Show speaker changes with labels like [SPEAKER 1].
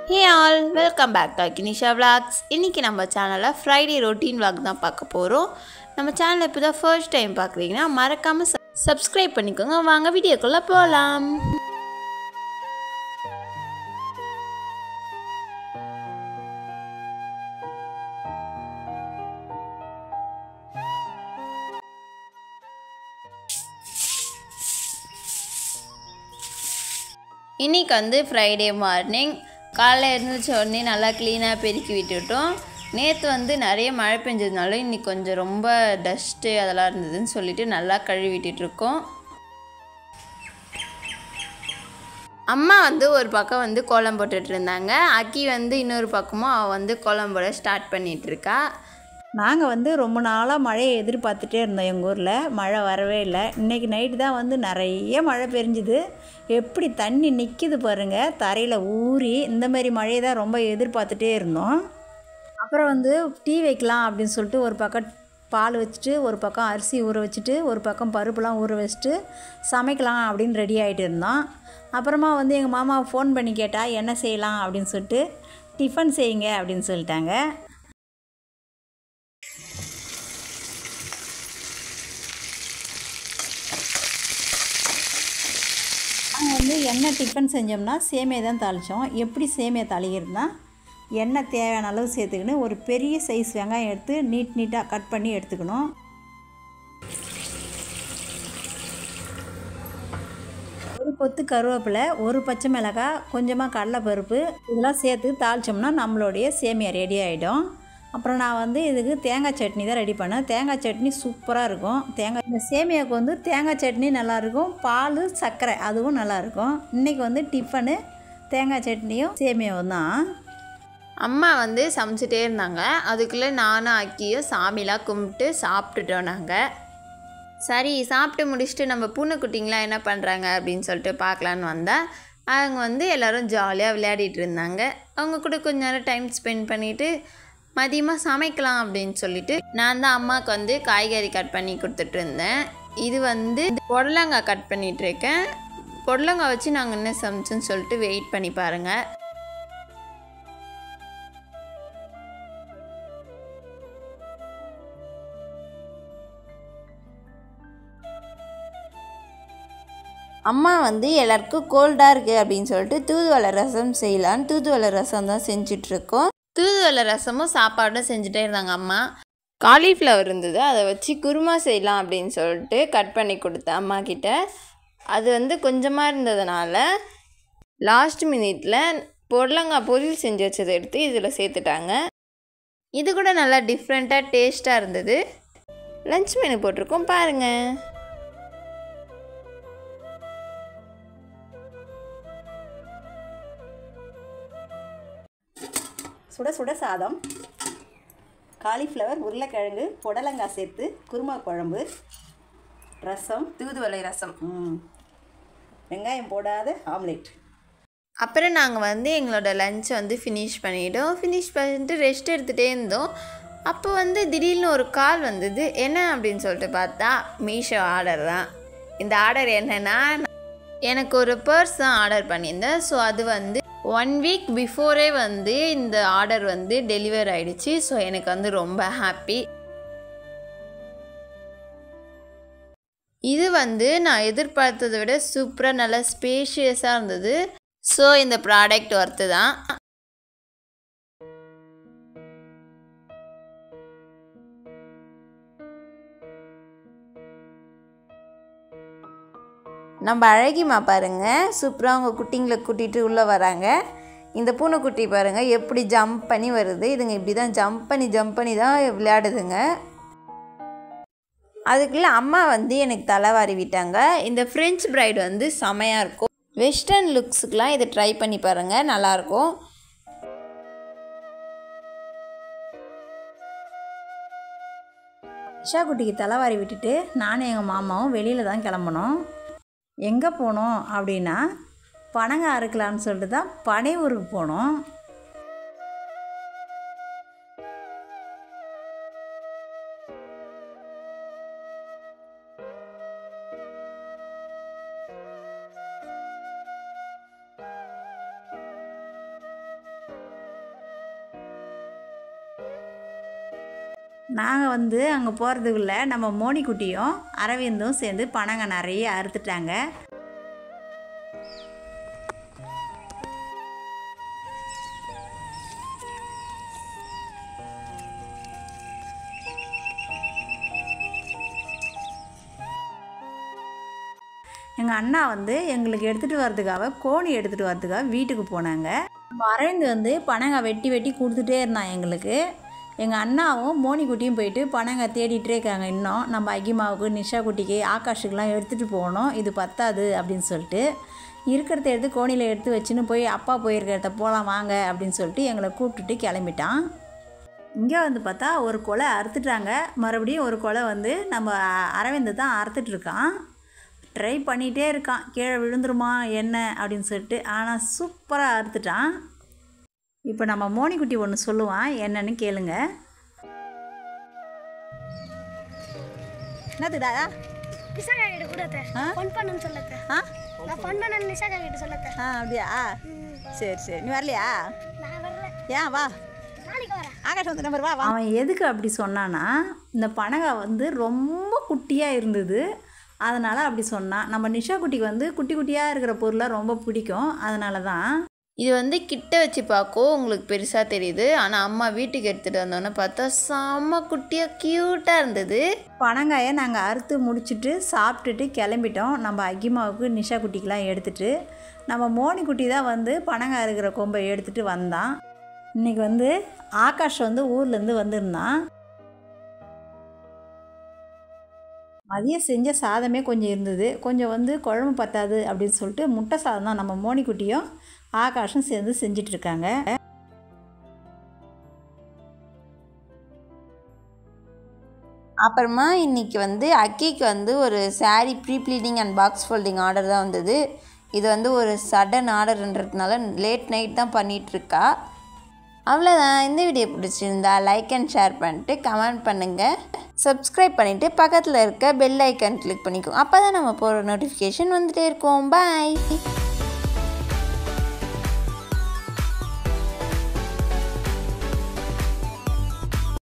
[SPEAKER 1] Hey all, welcome back to Akinisha Vlogs. இன்னைக்கு நம்ம சேனல்ல Friday routine vlog தான் பார்க்க போறோம். நம்ம சேனலை இப்போ தான் first time பார்க்குறீங்கன்னா மறக்காம subscribe பண்ணிக்கோங்க. வாங்க வீடியோக்குள்ள போலாம். இன்னைக்கு வந்து Friday morning காலைல எழுந்திருச்ச உடனே நல்லா க்ளீனாக பெருக்கி விட்டுட்டோம். நேற்று வந்து நிறைய மழை பெஞ்சதுனால இன்னைக்கு கொஞ்சம் ரொம்ப டஸ்ட்டு அதெல்லாம் இருந்ததுன்னு சொல்லிட்டு நல்லா கழுவிட்டுருக்கோம். அம்மா வந்து ஒரு பக்கம் வந்து கோலம் போட்டுட்டு இருந்தாங்க. அக்கி வந்து இன்னொரு பக்கமும் அவள் வந்து கோலம் போட ஸ்டார்ட் பண்ணிகிட்ருக்கா.
[SPEAKER 2] நாங்கள் வந்து ரொம்ப நாளாக மழையை எதிர்பார்த்துட்டே இருந்தோம். எங்கள் ஊரில் மழை வரவே இல்லை. இன்றைக்கி நைட்டு தான் வந்து நிறைய மழை பெஞ்சுது. எப்படி தண்ணி நிற்கிது பாருங்கள், தரையில் ஊறி. இந்தமாரி மழையை தான் ரொம்ப எதிர்பார்த்துட்டே இருந்தோம். அப்புறம் வந்து டீ வைக்கலாம் அப்படின்னு சொல்லிட்டு ஒரு பக்கம் பால் வச்சுட்டு, ஒரு பக்கம் அரிசி ஊற வச்சுட்டு, ஒரு பக்கம் பருப்புலாம் ஊற வச்சுட்டு சமைக்கலாம் அப்படின்னு ரெடி ஆகிட்டு இருந்தோம். அப்புறமா வந்து எங்கள் மாமாவை ஃபோன் பண்ணி கேட்டால் என்ன செய்யலாம் அப்படின்னு சொல்லிட்டு, டிஃபன் செய்யுங்க அப்படின்னு சொல்லிட்டாங்க. நாங்கள் வந்து எண்ணெய் டிஃபன் செஞ்சோம்னா சேமியா தான் தாளித்தோம். எப்படி சேமியா தாளிக்கிறதுனா, எண்ணெய் தேவையான அளவு சேர்த்துக்கின்னு ஒரு பெரிய சைஸ் வெங்காயம் எடுத்து நீட்டாக கட் பண்ணி எடுத்துக்கணும். ஒரு கொத்து கருவேப்பிலை, ஒரு பச்சை மிளகாய், கொஞ்சமாக கடலைப்பருப்பு இதெல்லாம் சேர்த்து தாளித்தோம்னா நம்மளுடைய சேமியா ரெடி ஆகிடும். அப்புறம் நான் வந்து இதுக்கு தேங்காய் சட்னி தான் ரெடி பண்ணேன். தேங்காய் சட்னி சூப்பராக இருக்கும். இந்த சேமியாவுக்கு வந்து தேங்காய் சட்னி நல்லாயிருக்கும், பால் சர்க்கரை அதுவும் நல்லாயிருக்கும். இன்றைக்கி வந்து டிஃபனு தேங்காய் சட்னியும் சேமியாவும் தான்.
[SPEAKER 1] அம்மா வந்து சமைச்சிட்டே இருந்தாங்க. அதுக்குள்ளே நானும் அக்கியும் சாமிலாம் கும்பிட்டு சாப்பிட்டுட்டோம். நாங்கள் சரி சாப்பிட்டு முடிச்சுட்டு நம்ம பூனைக்குட்டிங்களாம் என்ன பண்ணுறாங்க அப்படின்னு சொல்லிட்டு பார்க்கலான்னு வந்தேன். அவங்க வந்து எல்லோரும் ஜாலியாக விளையாடிட்டு இருந்தாங்க. அவங்க கூட கொஞ்ச நேரம் டைம் ஸ்பெண்ட் பண்ணிவிட்டு மதியமாக சமைக்கலாம் அப்படின்னு சொல்லிட்டு நான் தான் அம்மாவுக்கு வந்து காய்கறி கட் பண்ணி கொடுத்துட்டு இருந்தேன். இது வந்து புடலங்காய் கட் பண்ணிகிட்ருக்கேன். புடலங்காய் வச்சு நாங்கள் என்ன சமைச்சோன்னு சொல்லிட்டு வெயிட் பண்ணி பாருங்கள். அம்மா வந்து எல்லாருக்கும் கோல்டாக இருக்குது அப்படின்னு சொல்லிட்டு தூதுவளை ரசம் செய்யலான்னு தூதுவளை ரசம் தான் செஞ்சிட்ருக்கோம். தூதுவளை ரசமும் சாப்பாடும் செஞ்சுட்டே இருந்தாங்க அம்மா. காலிஃப்ளவர் இருந்தது, அதை வச்சு குருமா செய்யலாம் அப்படின்னு சொல்லிட்டு கட் பண்ணி கொடுத்தேன் அம்மா கிட்ட. அது வந்து கொஞ்சமாக இருந்ததுனால லாஸ்ட் மினிட்ல புடலங்காய் பொரியல் செஞ்சு வச்சதை எடுத்து இதில் சேர்த்துட்டாங்க. இது கூட நல்லா டிஃப்ரெண்ட்டாக டேஸ்ட்டாக இருந்தது. லன்ச் மெனு போட்டிருக்கோம் பாருங்கள்.
[SPEAKER 2] சுட சுட சாதம், காலிஃப்ளவர், உருளைக்கிழங்கு, புடலங்காய் சேர்த்து குருமா குழம்பு, ரசம்,
[SPEAKER 1] தூதுவளை ரசம்,
[SPEAKER 2] வெங்காயம் போடாத ஆம்லேட்.
[SPEAKER 1] அப்புறம் நாங்கள் வந்து எங்களோட லன்ச்சை வந்து ஃபினிஷ் பண்ணிட்டு ரெஸ்ட் எடுத்துகிட்டே இருந்தோம். அப்போ வந்து திடீர்னு ஒரு கால் வந்தது. என்ன அப்படின்னு சொல்லிட்டு பார்த்தா மீஷோ ஆர்டர் தான். இந்த ஆர்டர் என்னென்னா, எனக்கு ஒரு பர்ஸ் தான் ஆர்டர் பண்ணியிருந்தேன். ஸோ அது வந்து 1 வீக் பிஃபோரே வந்து இந்த ஆர்டர் வந்து டெலிவர் ஆகிடுச்சு. ஸோ எனக்கு வந்து ரொம்ப ஹாப்பி. இது வந்து நான் எதிர்பார்த்ததை விட சூப்பராக நல்லா ஸ்பேஷியஸாக இருந்தது. ஸோ இந்த ப்ராடக்ட் ஒர்த்து தான். நம்ம அழகிமா பாருங்கள், சூப்பராக அவங்க குட்டிங்களை கூட்டிகிட்டு உள்ளே வராங்க. இந்த பூனைக்குட்டி பாருங்கள் எப்படி ஜம்ப் பண்ணி வருது. இதுங்க இப்படி தான் ஜம்ப் பண்ணி தான் விளையாடுதுங்க. அதுக்குள்ளே அம்மா வந்து எனக்கு தலைவாரி விட்டாங்க. இந்த ஃப்ரெஞ்ச் பிரைடு வந்து செமையாக இருக்கும். வெஸ்டர்ன் லுக்ஸுக்கெலாம் இதை ட்ரை பண்ணி பாருங்கள், நல்லாயிருக்கும்.
[SPEAKER 2] இஷா குட்டிக்கு தலைவாரி விட்டுட்டு நானும் எங்கள் மாமாவும் வெளியில் தான் கிளம்பணும். எங்கே போனோம் அப்படின்னா, பனங்காய் அறுக்கலான்னு சொல்லிட்டு தான் பனை ஊருக்கு போனோம். நாங்கள் வந்து அங்கே போகிறதுக்குள்ளே நம்ம மோனிக்குட்டியும் அரவிந்தும் சேர்ந்து பனங்காய் நிறைய அறுத்துட்டாங்க. எங்கள் அண்ணா வந்து எங்களுக்கு எடுத்துகிட்டு வரதுக்காக கோணி எடுத்துகிட்டு வரதுக்காக வீட்டுக்கு போனாங்க. நம்ம அரவிந்த் வந்து பனங்காய் வெட்டி வெட்டி கொடுத்துட்டே இருந்தான் எங்களுக்கு. எங்கள் அண்ணாவும் மோனிக்குட்டியும் போயிட்டு பனங்காய் தேடிகிட்டே இருக்காங்க. இன்னும் நம்ம அகிமாவுக்கு, நிஷா குட்டிக்கு, ஆகாஷுக்கெலாம் எடுத்துகிட்டு போகணும், இது பத்தாது அப்படின்னு சொல்லிட்டு இருக்கிறத எடுத்து கோணியில் எடுத்து வச்சுன்னு போய் அப்பா போயிருக்கிறத போகலாம் வாங்க அப்படின்னு சொல்லிட்டு எங்களை கூப்பிட்டுட்டு கிளம்பிட்டான். இங்கே வந்து பார்த்தா ஒரு கொலை அறுத்துட்டாங்க. மறுபடியும் ஒரு கொலை வந்து நம்ம அரவிந்த் தான் அறுத்துட்ருக்கான். ட்ரை பண்ணிகிட்டே இருக்கான், கீழே விழுந்துருமா என்ன அப்படின்னு சொல்லிட்டு. ஆனால் சூப்பராக அறுத்துட்டான். இப்போ நம்ம மோனிக்குட்டி ஒன்று சொல்லுவான், என்னன்னு கேளுங்க. என்னதுடா?
[SPEAKER 3] நிஷாக்கா கிட்ட கூட ஃபன் பண்ணனும் சொல்லத்த. நான் ஃபன் பண்ணனும் நிஷாக்கா கிட்ட சொல்லத்த.
[SPEAKER 2] அப்படியா? சரி சரி, நீ வரலையா?
[SPEAKER 3] நான் வரல.
[SPEAKER 2] ஏன் வா,
[SPEAKER 3] நாளைக்கு வரேன்.
[SPEAKER 2] ஆகாஷ் வந்து நம்பர் வா. அவன் எதுக்கு அப்படி சொன்னான்னா, இந்த பனங்காய் வந்து ரொம்ப குட்டியாக இருந்தது, அதனால் அப்படி சொன்னான். நம்ம நிஷா குட்டிக்கு வந்து குட்டி குட்டியாக இருக்கிற பொருளாக ரொம்ப பிடிக்கும், அதனால தான்.
[SPEAKER 1] இது வந்து கிட்ட வச்சு பார்க்கோ உங்களுக்கு பெருசாக தெரியுது, ஆனால் அம்மா வீட்டுக்கு எடுத்துகிட்டு வந்தோன்னே பார்த்தா செம்ம குட்டியாக க்யூட்டாக இருந்தது.
[SPEAKER 2] பனங்காயை நாங்கள் அறுத்து முடிச்சுட்டு சாப்பிட்டுட்டு கிளம்பிட்டோம். நம்ம அகிமாவுக்கு, நிஷா குட்டிக்கெலாம் எடுத்துகிட்டு. நம்ம மோனிக்குட்டி தான் வந்து பனங்காய் இருக்கிற கொம்பை எடுத்துகிட்டு வந்தான். இன்றைக்கி வந்து ஆகாஷ் வந்து ஊர்லேருந்து வந்திருந்தான். மதியம் செஞ்ச சாதமே கொஞ்சம் இருந்தது, கொஞ்சம் வந்து குழம்பு பத்தாது அப்படின்னு சொல்லிட்டு முட்டை சாதம் தான் நம்ம மோனிக்குட்டியும் ஆகாஷும் சேர்ந்து செஞ்சிட்ருக்காங்க.
[SPEAKER 1] அப்புறமா இன்றைக்கி வந்து அக்கிக்கு வந்து ஒரு sari pre pleating and box folding order தான் வந்தது. இது வந்து ஒரு சடன் ஆர்டர்ன்றதுனால லேட் நைட் தான் பண்ணிகிட்ருக்கா. அவ்வளோதான். இந்த வீடியோ பிடிச்சிருந்தா லைக் அண்ட் ஷேர் பண்ணிட்டு கமெண்ட் பண்ணுங்கள். சப்ஸ்கிரைப் பண்ணிவிட்டு பக்கத்தில் இருக்க பெல் ஐக்கன் கிளிக் பண்ணிக்கோங்க. அப்போ தான் நம்ம போகிற நோட்டிஃபிகேஷன் வந்துகிட்டே இருக்கும். பாய்.